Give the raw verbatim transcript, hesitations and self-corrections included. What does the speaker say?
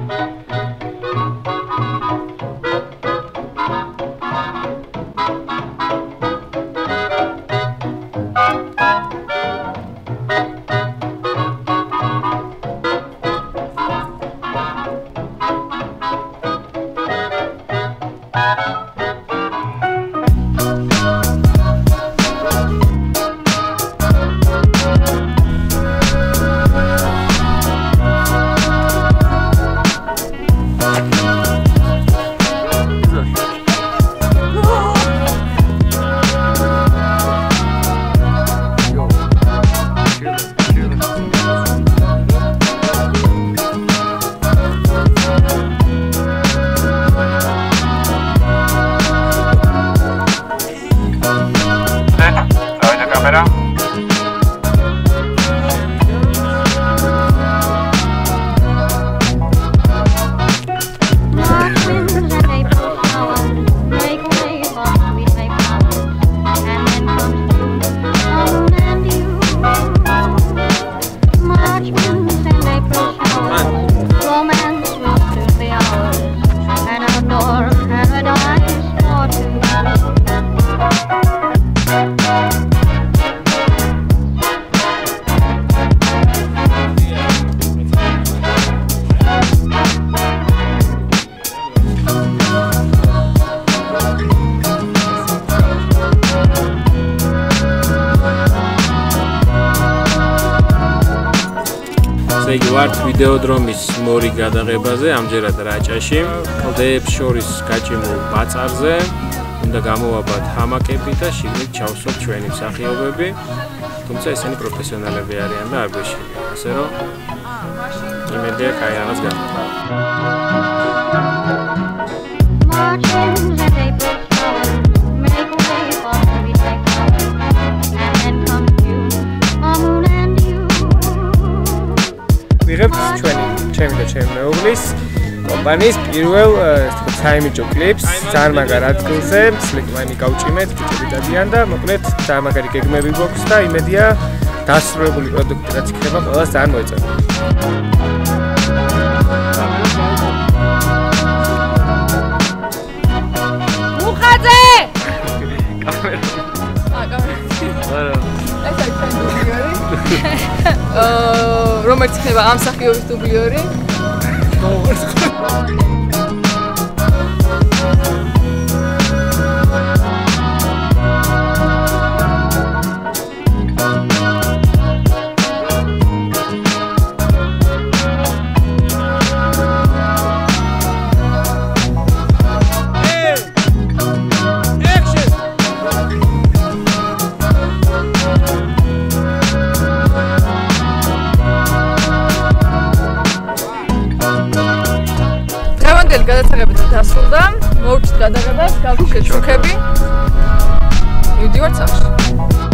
იგი ვართ ვიდეოდრომის მორი გადაღებაზე, ამჯერად რაჭაში, კლდეებს შორის გაჭიმულ ბაწარზე, უნდა გამოვაბათ ჰამაკები და შიგნით ჩავსვათ ჩვენი მსახიობები, თუმცა ესენი პროფესიონალები არიან და არ გვეშინია, ასე რომ იმედია კაი რამაც გახდება. ვიღებთ ჩვენი ჩემი და ჩემი მეუღლის კომპანიის პირველ საიმიჯო კლიპს ძალიან მაგარ ადგილზე, სლიკმანი გავჭიმეთ, ბიჭები დადიან და მოკლედ ძალიან მაგარი გეგმები გვაქვს და იმედია დასრულებული პროდუქტი რაც იქნება ყველას ძალიან მოეწონა. მუხაძე! კამერა. აა კამერა. არა. ეს არის დუბლიორი. აა რომელიც იქნება ამ მსახიობის დუბლიორი. გადაცემებით დასრულდა. მოვჭით გადაღებას, გავჩვენეთ შუქები. მივდივართ სახლში.